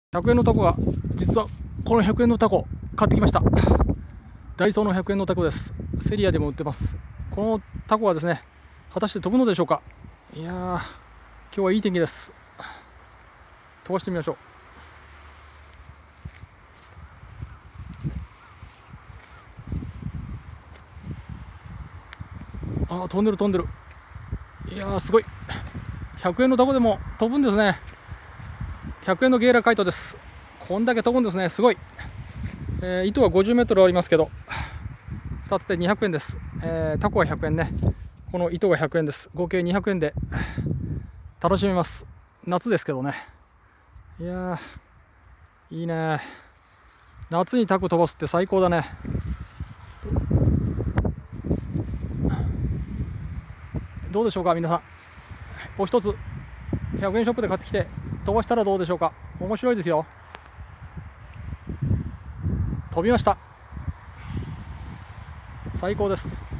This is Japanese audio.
100円のタコが、実はこの100円のタコ買ってきました。ダイソーの100円のタコです。セリアでも売ってます。このタコはですね、果たして飛ぶのでしょうか。いやー、今日はいい天気です。飛ばしてみましょう。あー、飛んでる飛んでる。いやー、すごい。100円のタコでも飛ぶんですね。100円のゲイラカイトです。こんだけ飛ぶんですね。すごい。糸は50メートルありますけど、2つで200円です。タコは100円ね。この糸が100円です。合計200円で楽しめます。夏ですけどね。いやー、いいね。夏にタコ飛ばすって最高だね。どうでしょうか、皆さん。お一つ100円ショップで買ってきて飛ばしたらどうでしょうか。面白いですよ。飛びました。最高です。